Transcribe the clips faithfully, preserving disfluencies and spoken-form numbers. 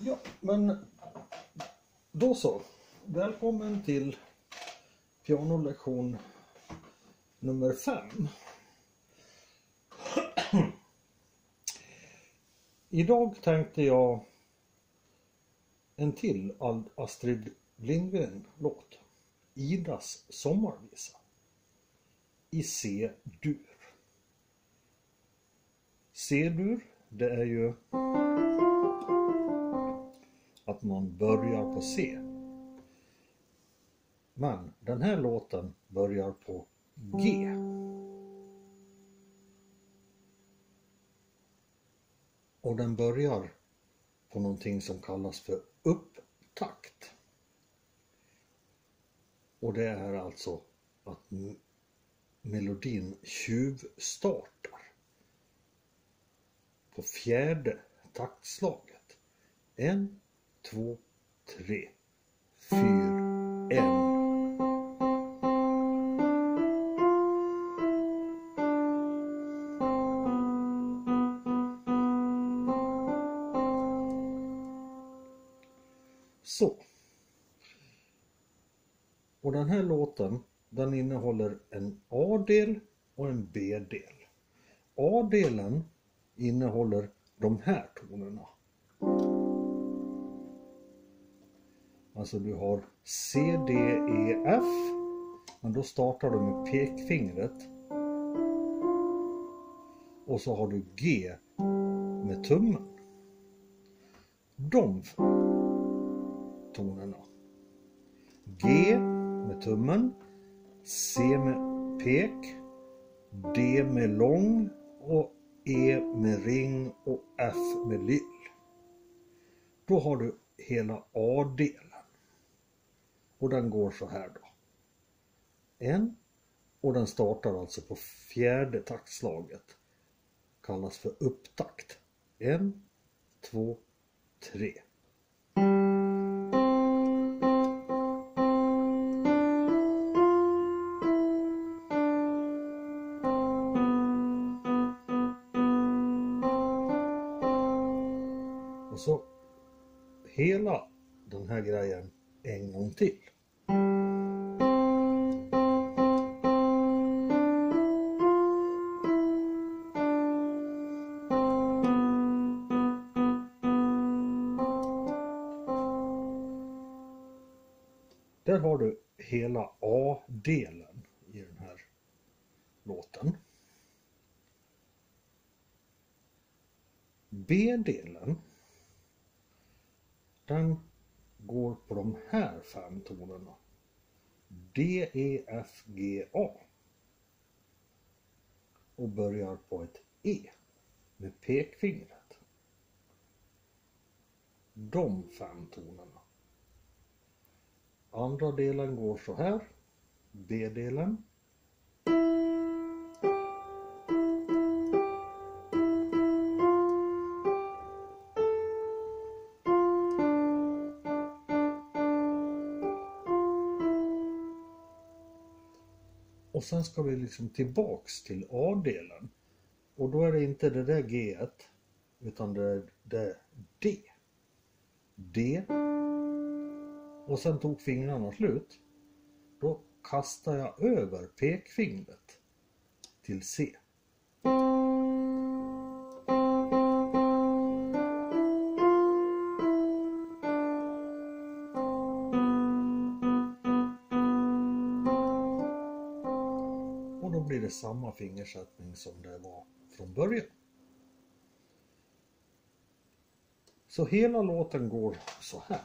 Ja, men då så. Välkommen till pianolektion nummer fem. Idag tänkte jag en till Astrid Lindgren-låt. Idas sommarvisa. I C-dur. C-dur, det är ju att man börjar på C. Men den här låten börjar på G. Och den börjar på någonting som kallas för upptakt. Och det är alltså att melodin tjuvstartar på fjärde taktslaget. En, två, tre, fyra, en. Så. Och den här låten, den innehåller en A-del och en B-del. A-delen innehåller de här tonerna. Alltså du har C, D, E, F. Men då startar du med pekfingret. Och så har du G med tummen. De tonerna. G med tummen. C med pek. D med lång. Och E med ring. Och F med lill. Då har du hela A-delen. Och den går så här då. En. Och den startar alltså på fjärde taktslaget. Kallas för upptakt. En, två, tre. Och så hela den här grejen en gång till. Där har du hela A-delen i den här låten. B-delen, den går på de här fem tonerna. D, E, F, G, A. Och börjar på ett E med pekfingret. De fem tonerna. Andra delen går så här. B-delen. Och sen ska vi liksom tillbaks till A-delen. Och då är det inte det där G-et. Utan det är det D. D. Och sen tog fingrarna slut. Då kastar jag över pekfingret till C. Och då blir det samma fingersättning som det var från början. Så hela låten går så här.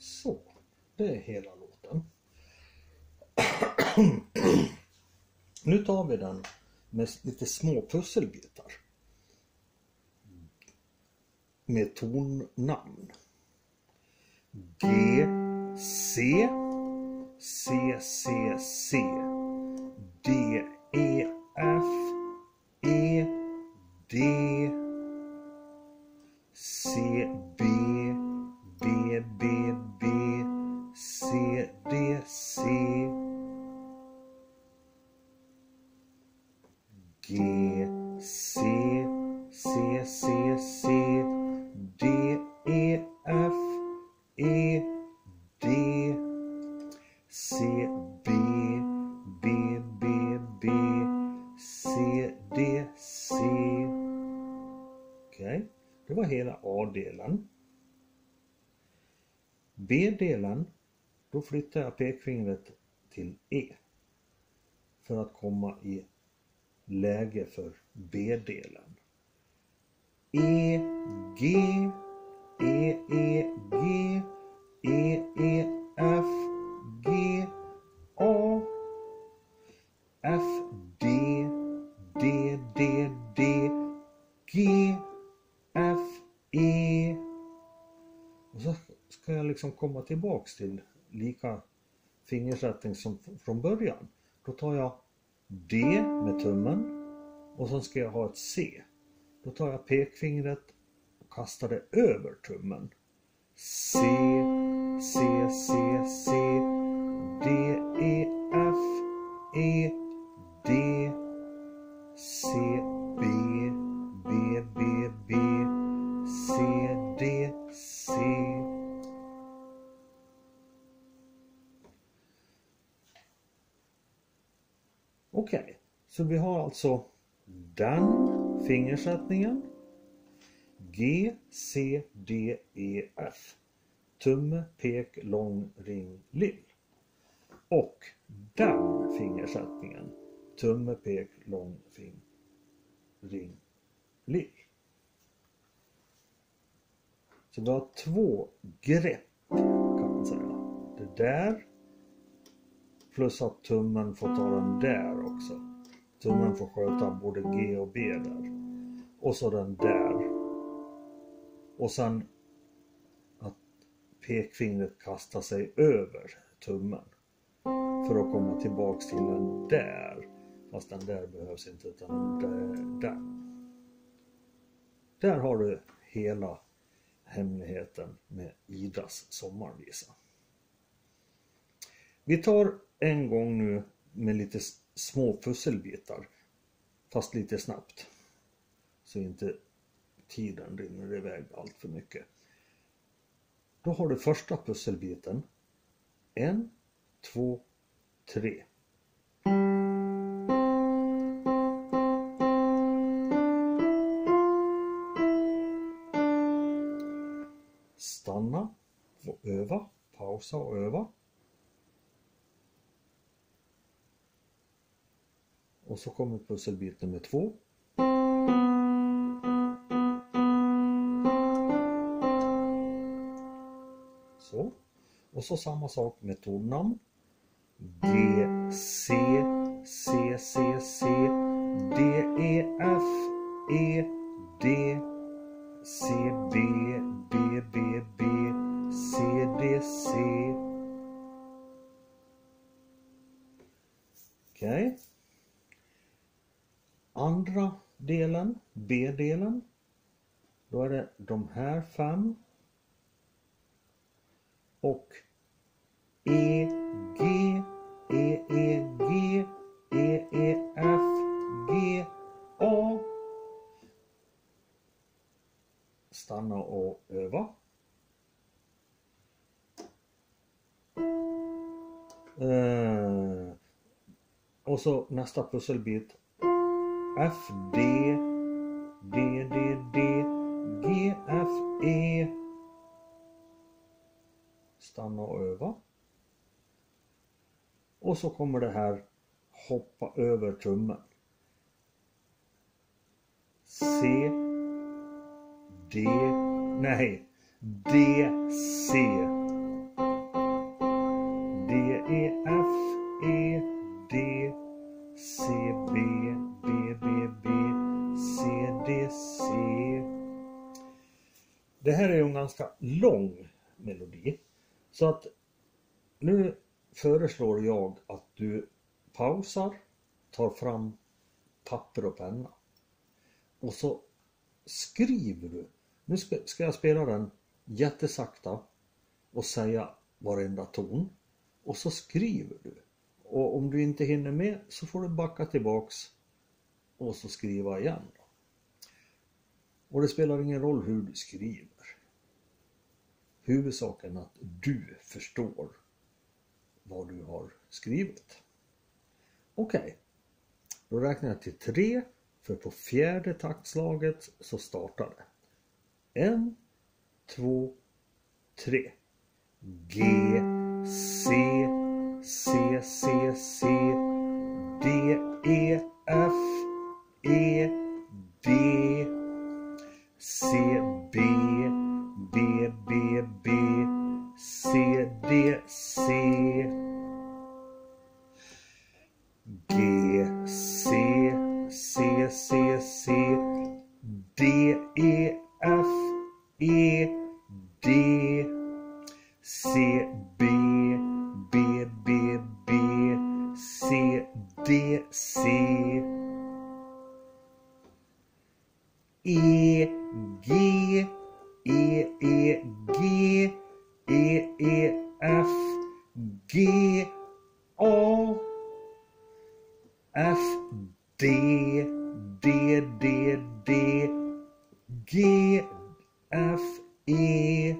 Så, det är hela låten. Nu tar vi den med lite små pusselbitar. Med tonnamn. G, C, C, C, C, D, E, F, E, D, C, B, B, B, B, C, D, C, G, C, C, C, C, D, E, F, E, D, C, B, B, B, B, C, D, C. Okej, det var hela A-delen. B-delen, då flyttar jag pekfingret till E för att komma i läge för B-delen. E, G, E, E, G, E, E, F, G, A, F, D, D, D, D, G, F, E. Och så ska jag liksom komma tillbaks till lika fingersättning som från början. Då tar jag D med tummen och så ska jag ha ett C. Då tar jag pekfingret och kastar det över tummen. C, C, C, C, D, E, F, E, D, C, B, B, B, B, C, D, C. Okej, okay, så vi har alltså den fingersättningen. G, C, D, E, F. Tumme, pek, lång, ring, lill. Och den fingersättningen. Tumme, pek, lång, fing, ring, lill. Så vi har två grepp kan man säga. Det där. Plus att tummen får ta den där också. Tummen får sköta både G och B där. Och så den där. Och sen att pekfingret kastar sig över tummen. För att komma tillbaks till den där. Fast den där behövs inte utan den där. Där har du hela hemligheten med Idas sommarvisa. Vi tar en gång nu med lite små pusselbitar. Fast lite snabbt. Så inte tiden rinner iväg allt för mycket. Då har du första pusselbiten. En, två, tre. Stanna och öva. Pausa och öva. Och så kommer pusselbit nummer två. Så. Och så samma sak med tonnamn. G, C, C, C, C, D, E, F, E, D, C, B, B, B, B, C, D, C. Okej. Okay. Andra delen, B-delen. Då är det de här fem. Och E, G, E, E, G, E, E, F, G, A. Stanna och öva. Eh, och så nästa pusselbit. F, D, D, D, D, G, F, E. Stanna och öva. Och så kommer det här hoppa över tummen. C, D, nej, D, C. E, F, E, D, C, B, B, B, B, C, D, C. Det här är ju en ganska lång melodi. Så att nu föreslår jag att du pausar, tar fram papper och penna. Och så skriver du. Nu ska, ska jag spela den jättesakta och säga varenda ton. Och så skriver du. Och om du inte hinner med så får du backa tillbaks och så skriva igen. Och det spelar ingen roll hur du skriver. Huvudsaken är att du förstår vad du har skrivit. Okej, okay. Då räknar jag till tre, för på fjärde taktslaget så startar det. En, två, tre. G, C, C, C, C, D, E, F, E, D, C, B, B, B, B, C, D, C, G, C, C, C, C, D, E, F, E, D, C, B, B, B, B, C, D, C, E, G, E, E, G, E, E, F, G, A, F, D, D, D, D, G, F, E,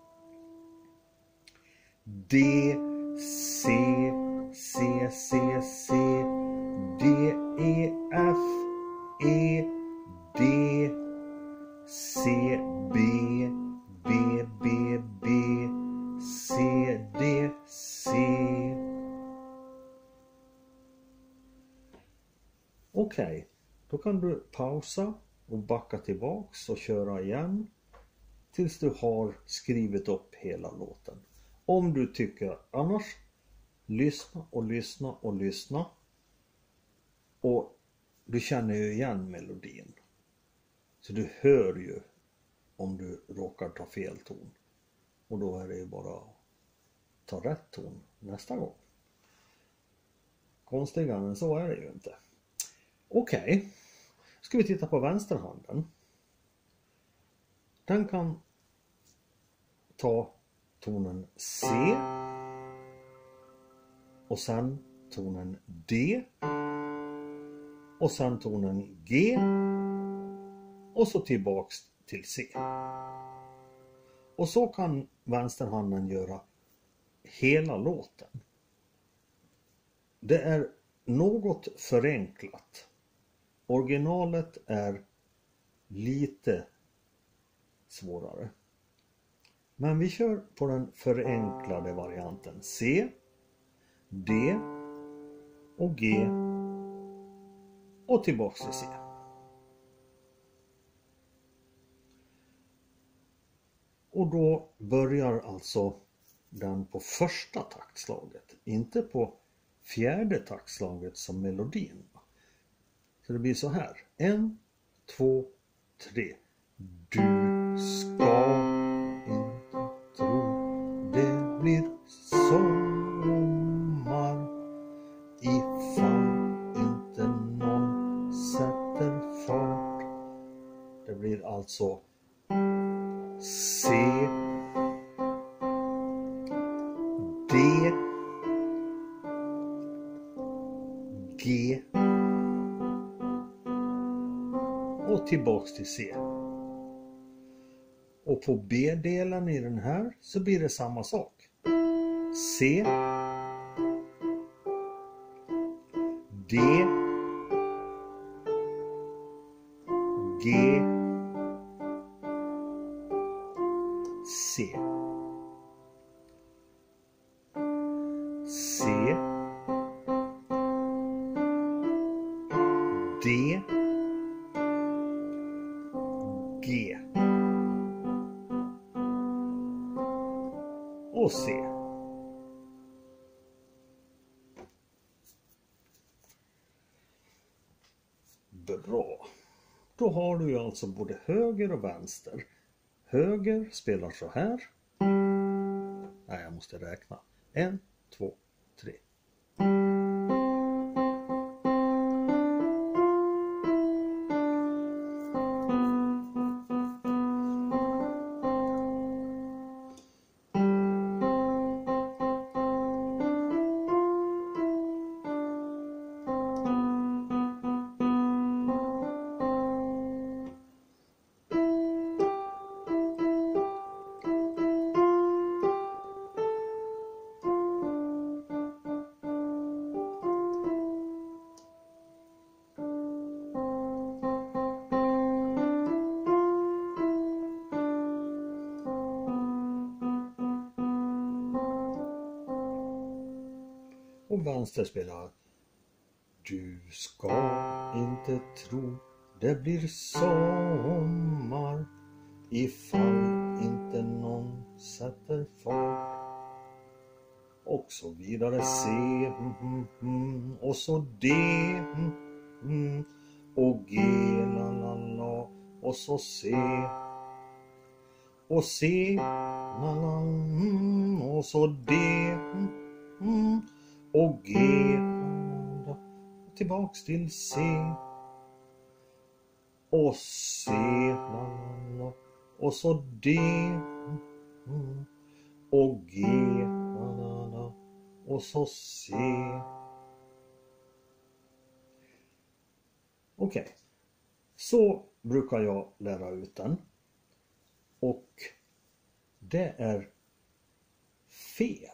D, C, C, C, C, D, E, F, E, D, C, B, B, B, B, C, D, C. Okej, okay. Då kan du pausa och backa tillbaks och köra igen tills du har skrivit upp hela låten. Om du tycker annars, lyssna och lyssna och lyssna. Och du känner ju igen melodin. Så du hör ju om du råkar ta fel ton. Och då är det ju bara att ta rätt ton nästa gång. Konstigare än så är det ju inte. Okej, okay. Ska vi titta på vänsterhanden. Den kan ta tonen C och sen tonen D och sen tonen G och så tillbaks till C. Och så kan vänsterhanden göra hela låten. Det är något förenklat. Originalet är lite svårare. Men vi kör på den förenklade varianten. C, D och G och tillbaks till C. Och då börjar alltså den på första taktslaget, inte på fjärde taktslaget som melodin. Så det blir så här. En, två, tre. Du ska inte tro det blir sommar ifall inte någon sätter fart. Det blir alltså C, D, G och tillbaks till C. Och på B-delen i den här så blir det samma sak. C, D, G, C, C, D, G och C. Bra. Då har du ju alltså både höger och vänster. Höger spelar så här. Nej, jag måste räkna. En, två, tre. Och vänster spelar. Du ska inte tro det blir sommar ifall inte någon sätter fart. Och så vidare C mm, mm, mm, och så D mm, mm, och G la la la och så C och C la la mm, och så D mm, mm, och G la, tillbaks till C och C la, la, och så D mm, och G la, la, la, och så C. Okej, okay. Så brukar jag lära ut den och det är fel.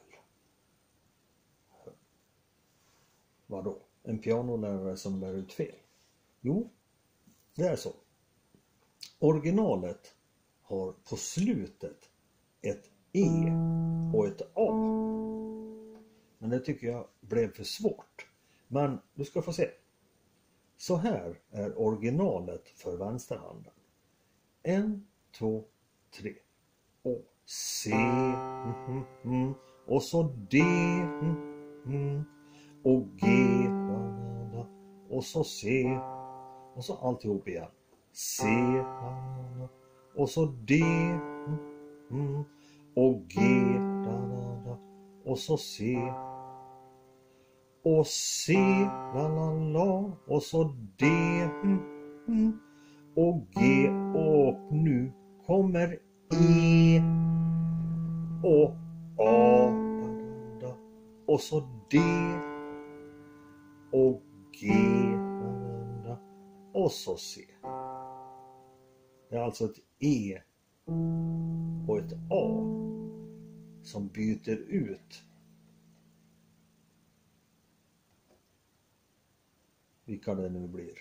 Vadå? En pianolärare som lär ut fel? Jo, det är så. Originalet har på slutet ett E och ett A. Men det tycker jag blev för svårt. Men du ska få se. Så här är originalet för vänsterhanden. En, två, tre. Och C. Mm, mm, mm. Och så D. Mm, mm. Och G. Da, da, da. Och så C. Och så alltihop igen. C. Da, da, och så D. Mm, mm. Och G. Da, da, da. Och så C. Och C. La, la, la. Och så D. Mm, mm. Och G. Och nu kommer E. Och A. Da, da, da. Och så D. Och G. Da, da, da. Och så C. Det är alltså ett E och ett A som byter ut vilka det nu blir.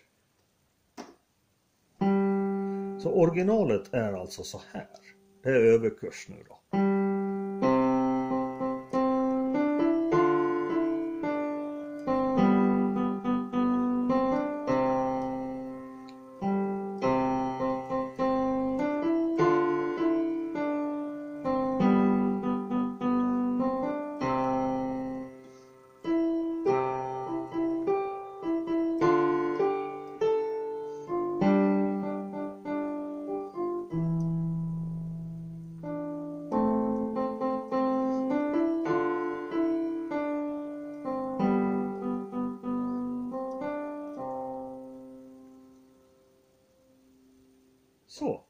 Så originalet är alltså så här. Det är överkurs nu då. Så.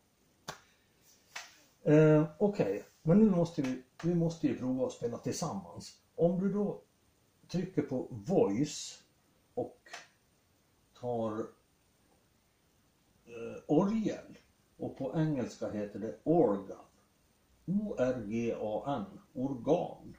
Eh, Okej, okay. Men nu måste vi, vi måste ju prova att spela tillsammans. Om du då trycker på voice och tar eh, orgel, och på engelska heter det organ. O R G A N, organ.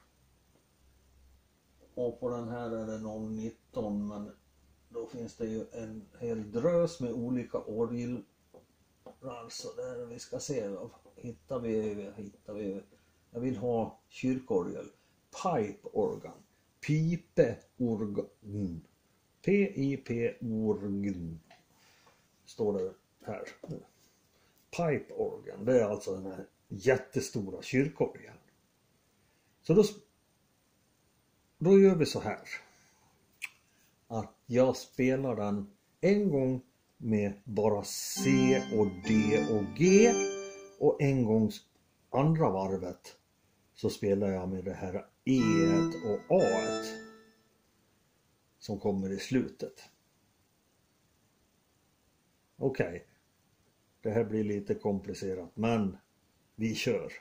Och på den här är det noll nitton, men då finns det ju en hel drös med olika orgel. Alltså där vi ska se, hittar vi, hittar vi, jag vill ha kyrkorgel, pipe organ, pipe organ, P I P organ, står det här. Pipe organ, det är alltså den här jättestora kyrkorgeln. Så då, då gör vi så här, att jag spelar den en gång med bara C och D och G. Och en gång andra varvet så spelar jag med det här E och A som kommer i slutet. Okej, okay. Det här blir lite komplicerat, men vi kör.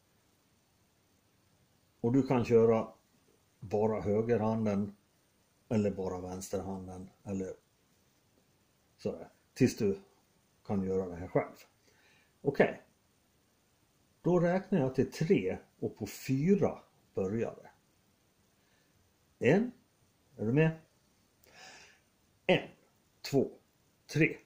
Och du kan köra bara högerhanden eller bara vänsterhanden eller sådär, tills du kan göra det här själv. Okej. Okay. Då räknar jag till tre och på fyra börjar det. En. Är du med? En, två, tre.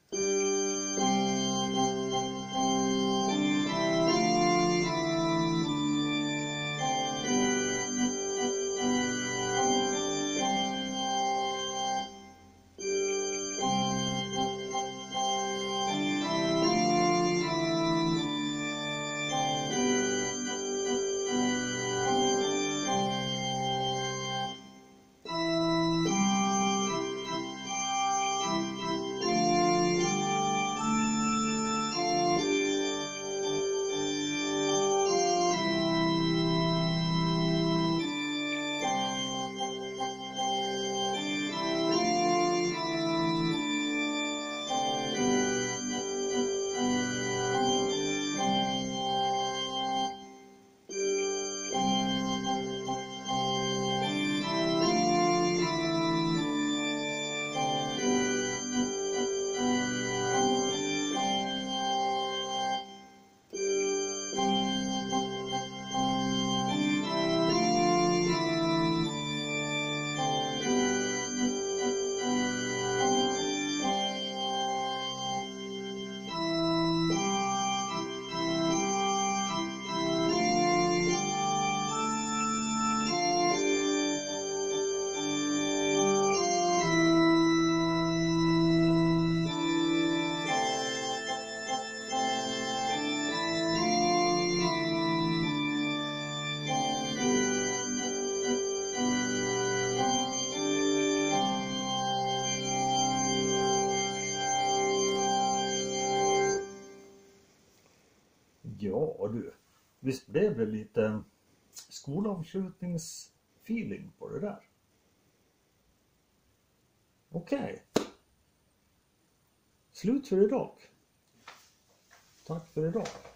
Ja du, visst blev det lite skolavslutningsfeeling på det där? Okej. Okay. Slut för idag. Tack för idag.